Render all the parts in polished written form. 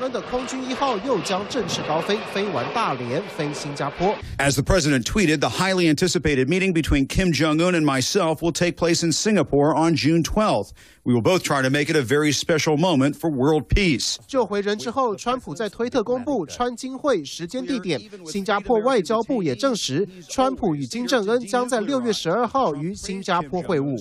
恩的空军1号又将正式高飞，飞完大连，飞新加坡。 As the president tweeted, the highly anticipated meeting between Kim Jong-un and myself will take place in Singapore on June 12th. We will both try to make it a very special moment for world peace. 救回人质后，川普在推特公布川金会时间地点。新加坡外交部也证实，川普与金正恩将在6月12号于新加坡会晤。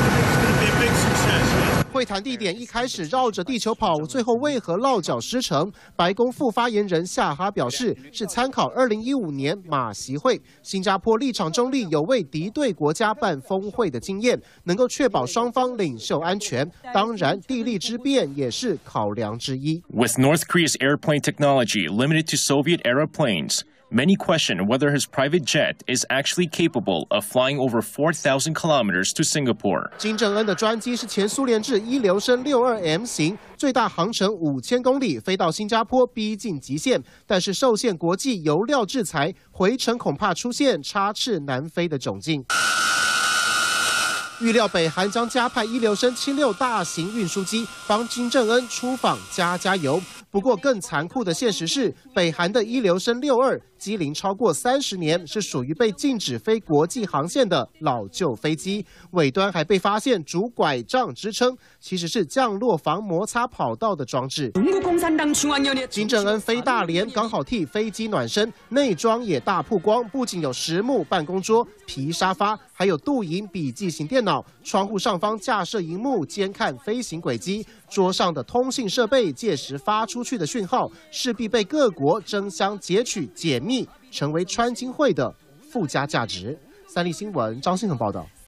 会谈地点一开始绕着地球跑，最后为何落脚失城？白宫副发言人夏哈表示，是参考2015年马习会。新加坡立场中立，有为敌对国家办峰会的经验，能够确保双方领袖安全。当然，地利之便也是考量之一。 With North Korea's airplane technology limited to Soviet-era planes, many question whether his private jet is actually capable of flying over 4,000 kilometers to Singapore. 金正恩的专机是前苏联制一流升62M 型，最大航程5000公里，飞到新加坡逼近极限，但是受限国际油料制裁，回程恐怕出现插翅难飞的窘境。预料北韩将加派一流升76大型运输机帮金正恩出访加油。不过更残酷的现实是，北韩的一流升62机龄超过30年，是属于被禁止飞国际航线的老旧飞机，尾端还被发现拄拐杖支撑，其实是降落防摩擦跑道的装置。金正恩飞大连刚好替飞机暖身，内装也大曝光，不仅有实木办公桌、皮沙发，还有镀银笔记型电脑，窗户上方架设萤幕监看飞行轨迹，桌上的通信设备届时发出去的讯号，势必被各国争相截取解密，成为川金会的附加价值。三立新闻张信恒报道。